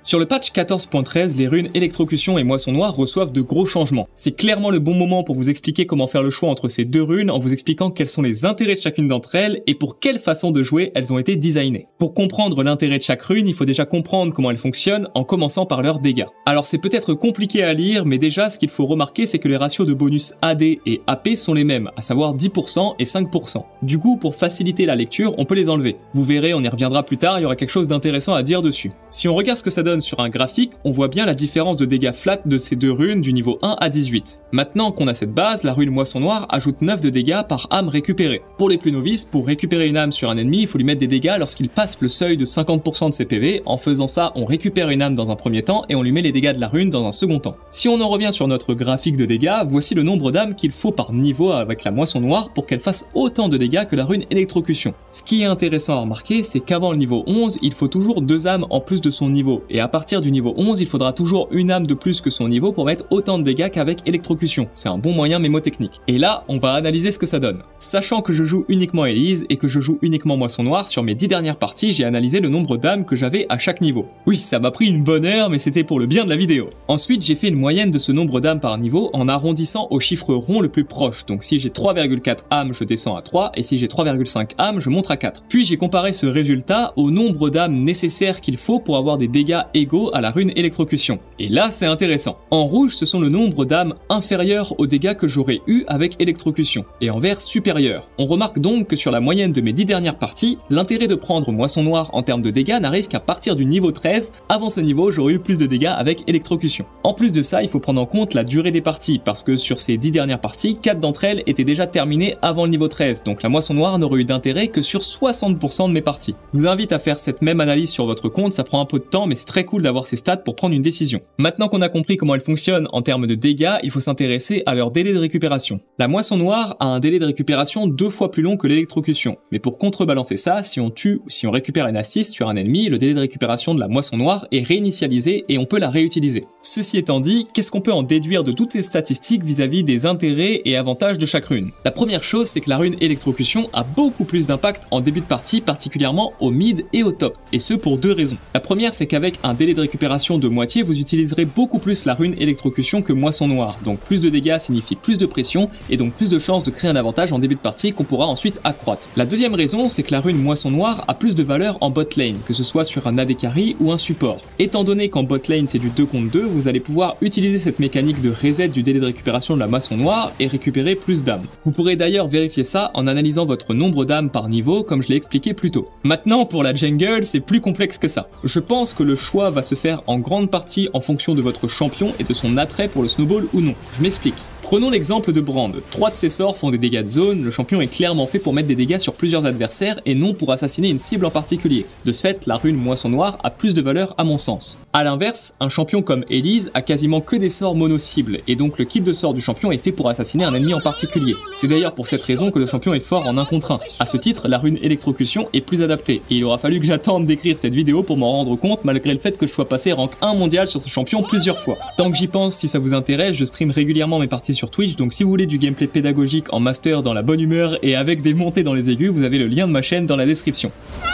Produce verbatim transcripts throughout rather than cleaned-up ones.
Sur le patch quatorze point treize, les runes électrocution et moisson noire reçoivent de gros changements. C'est clairement le bon moment pour vous expliquer comment faire le choix entre ces deux runes en vous expliquant quels sont les intérêts de chacune d'entre elles et pour quelle façon de jouer elles ont été designées. Pour comprendre l'intérêt de chaque rune, il faut déjà comprendre comment elles fonctionnent en commençant par leurs dégâts. Alors c'est peut-être compliqué à lire, mais déjà ce qu'il faut remarquer c'est que les ratios de bonus A D et A P sont les mêmes, à savoir dix pour cent et cinq pour cent. Du coup, pour faciliter la lecture, on peut les enlever. Vous verrez, on y reviendra plus tard, il y aura quelque chose d'intéressant à dire dessus. Si on regarde ce que ça donne sur un graphique, on voit bien la différence de dégâts flat de ces deux runes du niveau un à dix-huit. Maintenant qu'on a cette base, la rune moisson noire ajoute neuf de dégâts par âme récupérée. Pour les plus novices, pour récupérer une âme sur un ennemi, il faut lui mettre des dégâts lorsqu'il passe le seuil de cinquante pour cent de ses P V. En faisant ça, on récupère une âme dans un premier temps et on lui met les dégâts de la rune dans un second temps. Si on en revient sur notre graphique de dégâts, voici le nombre d'âmes qu'il faut par niveau avec la moisson noire pour qu'elle fasse autant de dégâts que la rune électrocution. Ce qui est intéressant à remarquer, c'est qu'avant le niveau onze, il faut toujours deux âmes en plus de son niveau, et à partir du niveau onze, il faudra toujours une âme de plus que son niveau pour mettre autant de dégâts qu'avec électrocution. C'est un bon moyen mémotechnique. Et là, on va analyser ce que ça donne. Sachant que je joue uniquement Elise et que je joue uniquement moisson noire, sur mes dix dernières parties, j'ai analysé le nombre d'âmes que j'avais à chaque niveau. Oui, ça m'a pris une bonne heure, mais c'était pour le bien de la vidéo. Ensuite, j'ai fait une moyenne de ce nombre d'âmes par niveau en arrondissant au chiffre rond le plus proche. Donc si j'ai trois virgule quatre âmes, je descends à trois, et si j'ai trois virgule cinq âmes, je monte à quatre. Puis j'ai comparé ce résultat au nombre d'âmes nécessaires qu'il faut pour avoir des dégâts égaux à la rune électrocution. Et là, c'est intéressant. En rouge, ce sont le nombre d'âmes inférieurs aux dégâts que j'aurais eu avec électrocution, et en vert supérieur. On remarque donc que sur la moyenne de mes dix dernières parties, l'intérêt de prendre moisson noire en termes de dégâts n'arrive qu'à partir du niveau treize. Avant ce niveau, j'aurais eu plus de dégâts avec électrocution. En plus de ça, il faut prendre en compte la durée des parties, parce que sur ces dix dernières parties, quatre d'entre elles étaient déjà terminées avant le niveau treize, donc la moisson noire n'aurait eu d'intérêt que sur soixante pour cent de mes parties. Je vous invite à faire cette même analyse sur votre compte, ça prend un peu de temps, mais c'est très cool d'avoir ces stats pour prendre une décision. Maintenant qu'on a compris comment elles fonctionnent en termes de dégâts, il faut s'intéresser à leur délai de récupération. La moisson noire a un délai de récupération deux fois plus long que l'électrocution, mais pour contrebalancer ça, si on tue ou si on récupère une assist sur un ennemi, le délai de récupération de la moisson noire est réinitialisé et on peut la réutiliser. Ceci étant dit, qu'est-ce qu'on peut en déduire de toutes ces statistiques vis-à-vis des intérêts et avantages de chaque rune? La première chose, c'est que la rune électrocution a beaucoup plus d'impact en début de partie, particulièrement au mid et au top, et ce pour deux raisons. La première, c'est qu'avec un délai de récupération de moitié, vous utiliserez beaucoup plus la rune électrocution que moisson noire, donc plus de dégâts signifie plus de pression, et donc plus de chances de créer un avantage en début de partie qu'on pourra ensuite accroître. La deuxième raison, c'est que la rune moisson noire a plus de valeur en bot lane, que ce soit sur un A D carry ou un support. Étant donné qu'en bot lane c'est du deux contre deux, vous allez pouvoir utiliser cette mécanique de reset du délai de récupération de la moisson noire et récupérer plus d'âmes. Vous pourrez d'ailleurs vérifier ça en analysant votre nombre d'âmes par niveau, comme je l'ai expliqué plus tôt. Maintenant, pour la jungle, c'est plus complexe que ça. Je pense que le choix va se faire en grande partie en fonction de votre champion et de son attrait pour le snowball ou non. Je m'explique. Prenons l'exemple de Brand. Trois de ses sorts font des dégâts de zone, le champion est clairement fait pour mettre des dégâts sur plusieurs adversaires et non pour assassiner une cible en particulier. De ce fait, la rune moisson noire a plus de valeur à mon sens. A l'inverse, un champion comme Elise a quasiment que des sorts mono-cibles, et donc le kit de sort du champion est fait pour assassiner un ennemi en particulier. C'est d'ailleurs pour cette raison que le champion est fort en un contre un. A ce titre, la rune électrocution est plus adaptée, et il aura fallu que j'attende d'écrire cette vidéo pour m'en rendre compte malgré le fait que je sois passé rank un mondial sur ce champion plusieurs fois. Tant que j'y pense, si ça vous intéresse, je stream régulièrement mes parties sur Twitch, donc si vous voulez du gameplay pédagogique en master dans la bonne humeur et avec des montées dans les aigus, vous avez le lien de ma chaîne dans la description.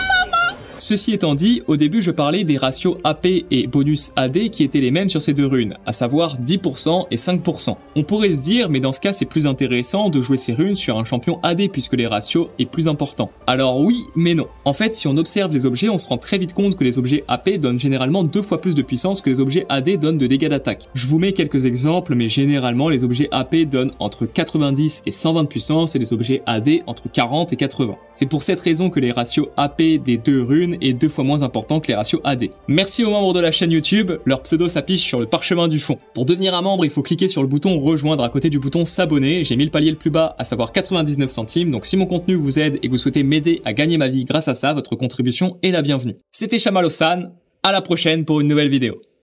Ceci étant dit, au début je parlais des ratios A P et bonus A D qui étaient les mêmes sur ces deux runes, à savoir dix pour cent et cinq pour cent. On pourrait se dire, mais dans ce cas c'est plus intéressant de jouer ces runes sur un champion A D puisque les ratios est plus important. Alors oui, mais non. En fait, si on observe les objets, on se rend très vite compte que les objets A P donnent généralement deux fois plus de puissance que les objets A D donnent de dégâts d'attaque. Je vous mets quelques exemples, mais généralement les objets A P donnent entre quatre-vingt-dix et cent vingt de puissance et les objets A D entre quarante et quatre-vingts. C'est pour cette raison que les ratios A P des deux runes est deux fois moins important que les ratios A D. Merci aux membres de la chaîne YouTube, leur pseudo s'affiche sur le parchemin du fond. Pour devenir un membre, il faut cliquer sur le bouton rejoindre à côté du bouton s'abonner. J'ai mis le palier le plus bas, à savoir quatre-vingt-dix-neuf centimes, donc si mon contenu vous aide et que vous souhaitez m'aider à gagner ma vie grâce à ça, votre contribution est la bienvenue. C'était Chamallow-san, à la prochaine pour une nouvelle vidéo.